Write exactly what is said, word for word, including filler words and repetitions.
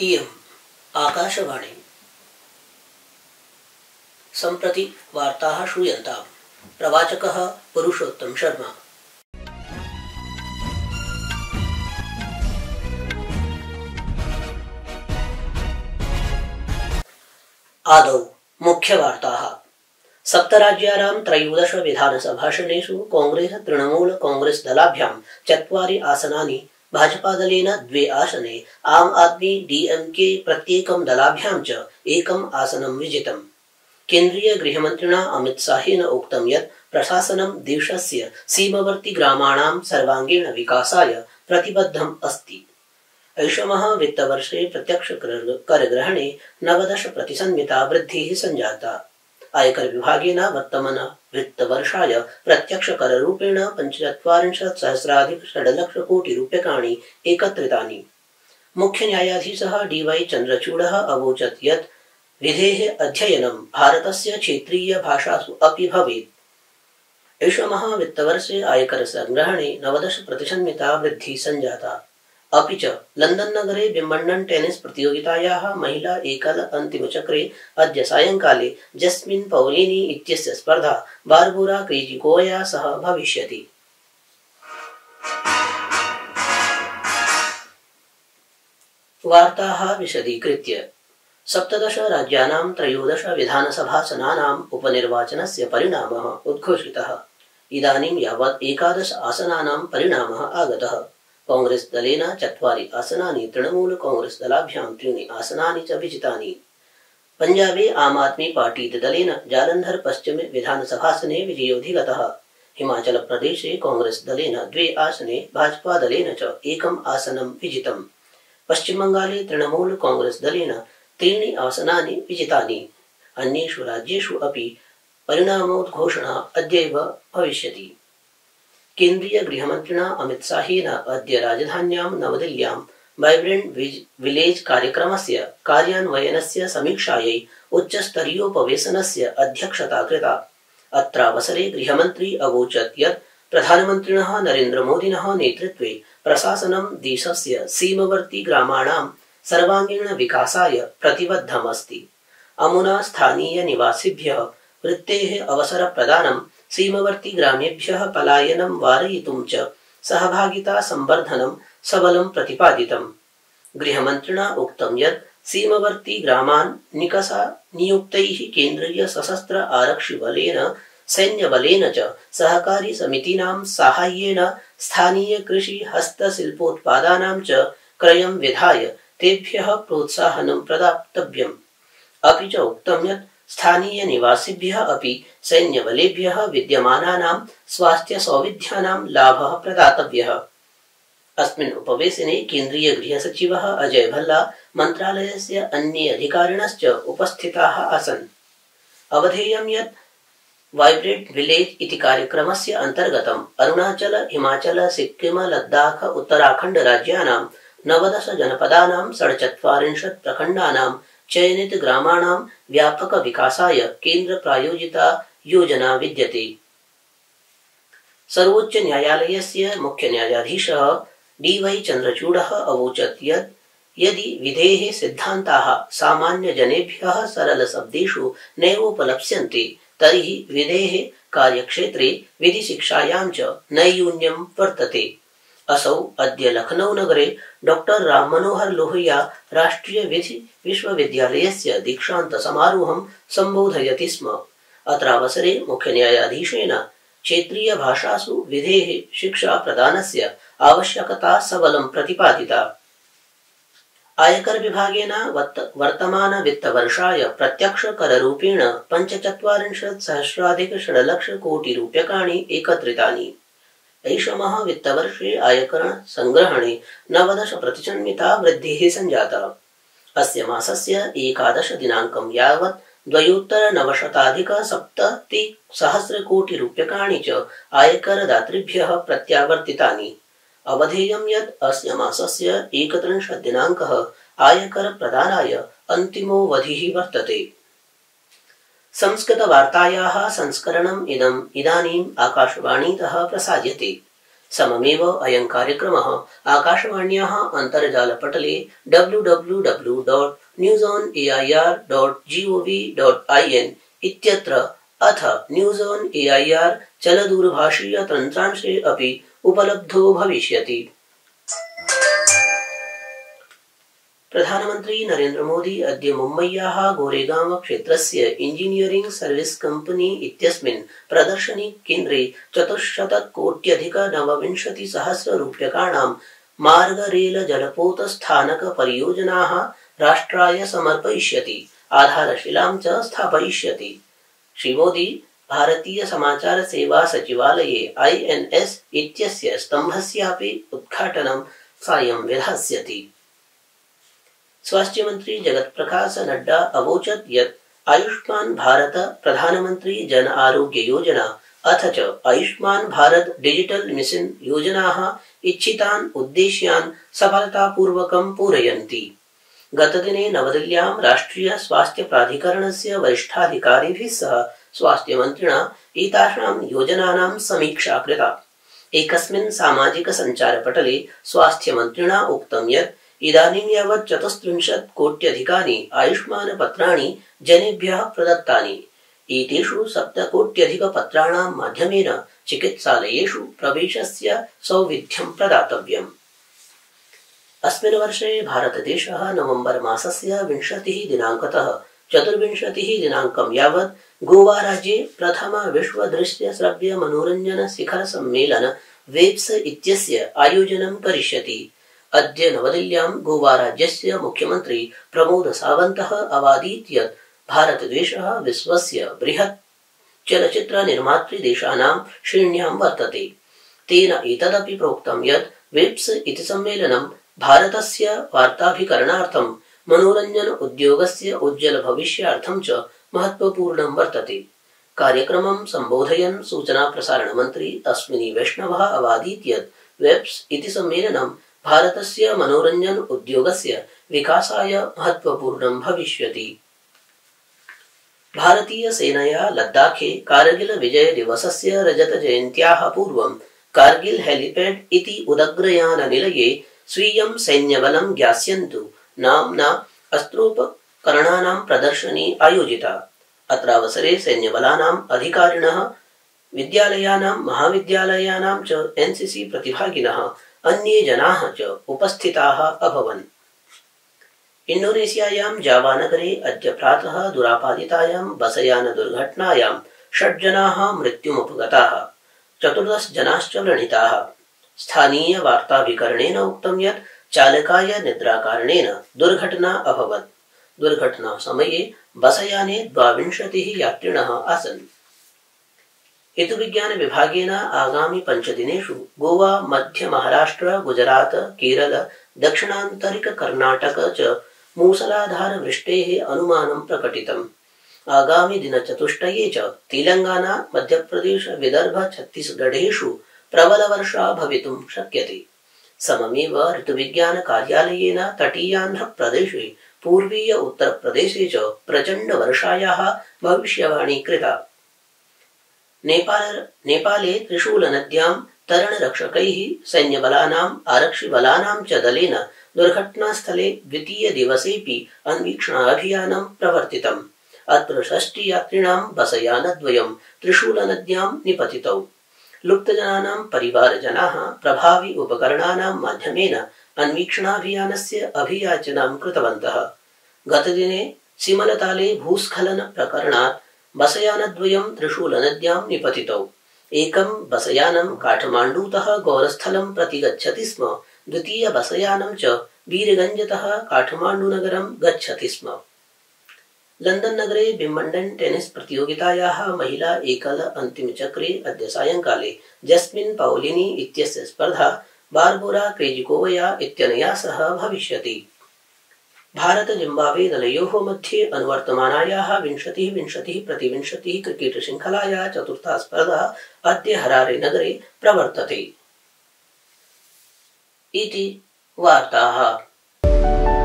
इयम् आकाशवाणी सम्प्रति वार्ताः श्रूयन्ताम्। प्रवाचकः पुरुषोत्तम शर्मा। आदौ मुख्यवार्ताः। सप्तराज्यानां त्रयोदश विधानसभासनेषु कांग्रेस तृणमूल कांग्रेस दलाभ्यां चत्वारि आसनानि, भाजपादलेन द्वे आसने, आम आदमी डीएमके प्रत्येकं दलाभ्यां च एकम् आसनं विजितम्। केन्द्रीय गृहमन्त्रिणा अमित शाहेन उक्तं यत् प्रशासनं देशस्य सीमावर्ती ग्रामाणां सर्वांगीण विकासाय प्रतिबद्धम् अस्ति। ऐषमः वित्तवर्षे प्रत्यक्ष करग्रहणे नवदश प्रतिशन्मिता वृद्धिः सञ्जाता। आयकर विभागेन वर्तमान वित्तवर्षाय प्रत्यक्ष कररूपेण पञ्चचत्वारिंशत् सहस्राधिक षड्लक्ष कोटि रूप्यकाणि एकत्रितानि। मुख्य न्यायाधीशः डी वाई चन्द्रचूडः अवोचत् यत् विधेः अध्ययनं भारतस्य क्षेत्रीय भाषासु अपि भवेत्। ऐषमः वित्तवर्षे आयकर संग्रहणे नवदश प्रतिशन्मिता वृद्धिः सञ्जाता। अपि च लंदन नगरे विम्बल्डन् टेनिस् प्रतियोगितायाः महिला एकल अन्तिमचक्रे अद्य सायंकाले जस्मिन् पौलिनी इत्यस्य स्पर्धा बार्बोरा क्रेजिकोवया सह भविष्यति। वार्ताः विशदीकृत्य। सप्तदश राज्यानां त्रयोदश विधानसभासनानाम् उपनिर्वाचनस्य परिणामः उद्घोषितः। इदानीं यावत् एकादश आसनानां परिणामः आगतः। कांग्रेस दलेन चत्वारि आसनानि, तृणमूल कांग्रेस दलाभ्यां त्रीणि आसनानि च विजितानि। पंजाबे आम आदमी पार्टी दलेन जालंधर पश्चिमे विधानसभासने विजयोऽधिगतः। हिमाचल प्रदेशे कांग्रेस दलेन द्वे आसने, भाजपा दलेन च एकम् आसनं विजितम्। पश्चिम बंगाले तृणमूल कांग्रेस दलेन त्रीणि आसनानि विजितानि। अन्येषु राज्येषु अपि परिणामोद्घोषणा अद्यैव भविष्यति। केन्द्रीय गृहमन्त्रिणा अमित शाहेन अद्य राजधान्यां नवदिल्ल्यां वाइब्रेंट विलेज कार्यक्रमस्य कार्यान्वयनस्य समीक्षायै उच्चस्तरीयोपवेशनस्य अध्यक्षता कृता। अत्रावसरे गृहमन्त्री अवोचत् यत् प्रधानमन्त्रिणः नरेन्द्र मोदिनः नेतृत्वे प्रशासनं देशस्य सीमावर्ती ग्रामाणां सर्वांगीण विकासाय प्रतिबद्धमस्ति। अमुना स्थानीय निवासिभ्यः वृत्तेः अवसरप्रदानं, सीमावर्ती ग्रामेभ्यः पलायनं वारयितुं च सहभागिता संवर्धनं सबलं प्रतिपादितम्। गृहमन्त्रिणा उक्तं यत् सीमावर्ती ग्रामान् निकषा नियुक्तैः केन्द्रीय सशस्त्र आरक्षिबलेन, सैन्यबलेन च सहकारी समितीनां साहाय्येन स्थानीय कृषि हस्तशिल्पोत्पादानां च क्रयं विधाय तेभ्यः प्रोत्साहनं प्रदातव्यम्। अपि च उक्तं यत् स्थानीय निवासिभ्यः अपि सैन्यबलेभ्यः विद्यमानानां स्वास्थ्य सौविध्यानां लाभः प्रदातव्यः। अस्मिन् उपवेशने केन्द्रीय गृह सचिवः अजय भल्ला, मन्त्रालयस्य अन्ये अधिकारिणश्च उपस्थिताः आसन्। अवधेयं यत् वाइब्रेंट विलेज इति कार्यक्रमस्य अन्तर्गतम् अरुणाचल, हिमाचल, सिक्किम, लद्दाख, उत्तराखण्ड राज्यानां नवदश जनपदानां षड्चत्वारिंशत् प्रखण्डानां चयनित ग्रामाणां व्यापक विकासाय केन्द्र प्रायोजिता योजना विद्यते। सर्वोच्च न्यायालयस्य मुख्य न्यायाधीशः डी वाई चन्द्रचूडः अवोचत् यत् यदि विधेः सिद्धान्ताः सामान्य जनेभ्यः सरल शब्देषु नैवोपलप्स्यन्ते तर्हि विधेः कार्यक्षेत्रे विधिशिक्षायां च नैयून्यं वर्तते। असौ अद्य लखनऊ नगरे डॉक्टर राम मनोहर लोहिया राष्ट्रीय विधि विश्वविद्यालयस्य दीक्षान्त समारोहं सम्बोधयति स्म। अत्रावसरे मुख्य न्यायाधीशेन क्षेत्रीय भाषासु विधेः शिक्षा प्रदानस्य आवश्यकता सबलं प्रतिपादिता। आयकर विभागेन वर्तमान वित्तवर्षाय प्रत्यक्ष कररूपेण पञ्चचत्वारिंशत् सहस्राधिक षड्लक्ष कोटि रूप्यकाणि एकत्रितानि। ऐषमः वित्तवर्षे आयकर संग्रहणे नवदश प्रतिशन्मिता वृद्धिः सञ्जाता। अस्य मासस्य एकादश दिनाङ्कं यावत् द्वयोत्तर नवशताधिक सप्तति सहस्र कोटि रूप्यकाणि च आयकरदातृभ्यः प्रत्यावर्तितानि। अवधेयं यत् अस्य मासस्य एकत्रिंशत् दिनाङ्कः आयकर प्रदानाय अन्तिमोऽवधिः वर्तते। संस्कृत वार्तायाः संस्करणम् इदम् इदानीम् आकाशवाणीतः प्रसार्यते। सममेव अयं कार्यक्रमः आकाशवाण्याः अन्तर्जालपटले W W W dot news on A I R dot G O V dot I N इत्यत्र अथ news on A I R चलदूरभाषीय तन्त्रांशे अपि उपलब्धो भविष्यति। प्रधानमन्त्री नरेन्द्र मोदी अद्य मुम्बय्याः गोरेगांव क्षेत्रस्य इंजीनियरिंग सर्विस कंपनी इत्यस्मिन् प्रदर्शनी केन्द्रे चतुश्शतकोट्यधिक नवविंशतिसहस्र रूप्यकाणां मार्ग रेल जलपोत स्थानक परियोजनाः राष्ट्राय समर्पयिष्यति, आधारशिलां च स्थापयिष्यति। श्री मोदी भारतीय समाचार सेवा सचिवालये आई एन एस इत्यस्य स्तम्भस्यापि उद्घाटनं सायं विधास्यति। स्वास्थ्य मंत्री जगत प्रकाश नड्डा अवोचत् यत् आयुष्मान भारत प्रधानमंत्री जन आरोग्य योजना अथ च आयुष्मान भारत डिजिटल मिशन योजनाः इच्छितान् उद्देश्यान् सफलतापूर्वकं पूरयन्ति। गतदिने नवदिल्ल्यां राष्ट्रिय स्वास्थ्य प्राधिकरणस्य वरिष्ठाधिकारिभिः सह स्वास्थ्य मन्त्रिणा एतासां योजनानां समीक्षा कृता। एकस्मिन् सामाजिक सञ्चारपटले स्वास्थ्य मन्त्रिणा उक्तं यत् इदानीं यावत् चतुस्त्रिंशत् कोट्यधिकानि आयुष्मान पत्राणि जनेभ्यः प्रदत्तानि। एतेषु सप्तकोट्यधिक पत्राणां माध्यमेन चिकित्सालयेषु प्रवेशस्य सौविध्यं प्रदातव्यम्। अस्मिन् वर्षे भारतदेशः नवम्बर मासस्य विंशतिः दिनाङ्कतः चतुर्विंशतिः दिनाङ्कं यावत् गोवा राज्ये प्रथम विश्व दृश्य श्रव्य मनोरञ्जन शिखर सम्मेलन वेब्स इत्यस्य आयोजनं करिष्यति। अद्य नवदिल्ल्यां गोवा राज्यस्य मुख्यमंत्री प्रमोद सावन्तः अवादीत् यत् भारतदेशः विश्वस्य बृहत् चलचित्र निर्मातृ देशानां श्रेण्यां वर्तते। तेन एतदपि प्रोक्तं यत् वेब्स इति सम्मेलनं भारतस्य वार्ताभिकरणार्थं मनोरञ्जन उद्योगस्य उज्ज्वल भविष्यार्थं च महत्वपूर्णं वर्तते। कार्यक्रमं सम्बोधयन् सूचना प्रसारण मन्त्री अश्विनी वैष्णवः अवादीत् यत् वेब्स इति सम्मेलनं भारतस्य मनोरञ्जन उद्योगस्य विकासाय महत्वपूर्णं भविष्यति। भारतीय सेनया लद्दाखे कारगिल विजय दिवसस्य रजत जयन्त्याः पूर्वं कारगिल हेलिपैड इति उदग्रयान निलये स्वीयं सैन्यबलं ज्ञास्यन्तु नाम्ना अस्त्रोपकरणानां प्रदर्शनी आयोजिता। अत्रावसरे सैन्यबलानाम् अधिकारिणः, विद्यालयानां महाविद्यालयानां च एनसीसी प्रतिभागिनः, अन्ये जनाः च उपस्थिताः अभवन्। इंडोनेशियायां जावा नगरे अद्य प्रातः दुरापादितायां बसयान दुर्घटनायां षड् जनाः मृत्युमुपगताः, चतुर्दश जनाश्च व्रणिताः। स्थानीय वार्ताभिकरणेन उक्तं यत् चालकाय निद्राकारणेन दुर्घटना अभवत्। दुर्घटना समये बसयाने द्वाविंशतिः यात्रिणः आसन्। ऋतु विज्ञान विभागेन आगामि पंचदिनेषु गोवा, मध्य महाराष्ट्र, गुजरात, केरल, दक्षिणान्तरिक कर्नाटक च मूसलाधार वृष्टेः अनुमानं प्रकटितम्। आगामि दिनचतुष्टये च तेलंगाना, मध्यप्रदेश, विदर्भ, छत्तीसगढेषु प्रबल वर्षा भवितुं शक्यते। सममेव ऋतुविज्ञान कार्यालयेन तटीयान्ध्र प्रदेशे, पूर्वीय उत्तर प्रदेशे च प्रचंड वर्षायाः भविष्यवाणी कृता। नेपाल नेपाले त्रिशूल नद्यां तरणरक्षकैः, सैन्यबलानाम्, आरक्षिबलानां च दलेन दुर्घटनास्थले द्वितीय दिवसेऽपि अन्वीक्षणाभियानं प्रवर्तितम्। अत्र षष्टि यात्रिणां बसयानद्वयं त्रिशूल नद्यां निपतितौ। लुप्तजनानां परिवारजनाः प्रभावी उपकरणानां माध्यमेन अन्वीक्षणाभियानस्य अभियाचनां कृतवन्तः। गतदिने सिमलताले भूस्खलन प्रकरणात् बसयानद्वयं त्रिशूल नद्यां निपतितौ। एकं बसयानं काठमाण्डूतः गौरस्थलं प्रति गच्छति स्म, द्वितीय बसयानं च वीरगंजतः काठमाण्डूनगरं गच्छति स्म। लंदन नगरे विम्बल्डन टेनिस प्रतियोगितायाः महिला एकल अन्तिमचक्रे अद्य सायंकाले जस्मिन् पाउलिनी इत्यस्य स्पर्धा बार्बोरा क्रेजिकोवया इत्यनया सह भविष्यति। भारत जिम्बाब्वे दलयोः मध्ये अनुवर्तमानायाः विंशतिः विंशतिः प्रति विंशतिः क्रिकेट श्रृंखलायाः चतुर्था स्पर्धा अद्य हरारे नगरे प्रवर्तते। इति वार्ताः।